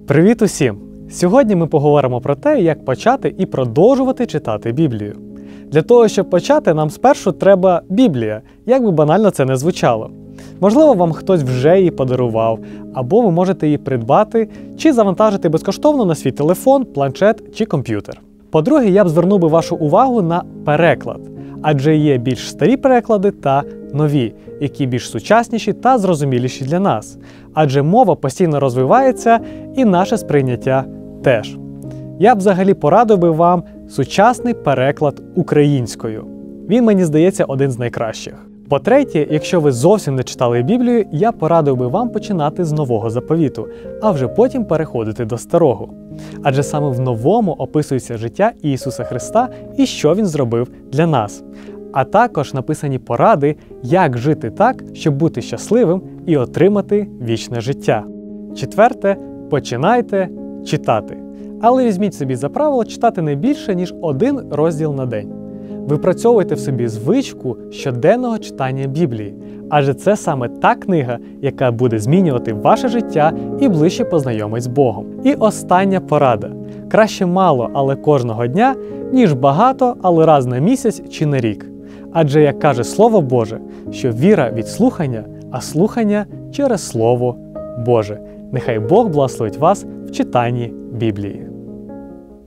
Привіт усім! Сьогодні ми поговоримо про те, як почати і продовжувати читати Біблію. Для того, щоб почати, нам спершу треба Біблія, як би банально це не звучало. Можливо, вам хтось вже її подарував, або ви можете її придбати чи завантажити безкоштовно на свій телефон, планшет чи комп'ютер. По-друге, я б звернув би вашу увагу на переклад, адже є більш старі переклади та нові, які більш сучасніші та зрозуміліші для нас. Адже мова постійно розвивається і наше сприйняття теж. Я б взагалі порадив би вам сучасний переклад українською. Він, мені здається, один з найкращих. По-третє, якщо ви зовсім не читали Біблію, я порадив би вам починати з Нового Заповіту, а вже потім переходити до Старого. Адже саме в Новому описується життя Ісуса Христа і що Він зробив для нас. А також написані поради, як жити так, щоб бути щасливим і отримати вічне життя. Четверте, починайте читати. Але візьміть собі за правило читати не більше, ніж один розділ на день. Випрацьовуйте в собі звичку щоденного читання Біблії, адже це саме та книга, яка буде змінювати ваше життя і ближче познайомить з Богом. І остання порада. Краще мало, але кожного дня, ніж багато, але раз на місяць чи на рік. Адже, як каже Слово Боже, що віра від слухання, а слухання через Слово Боже. Нехай Бог благословить вас в читанні Біблії.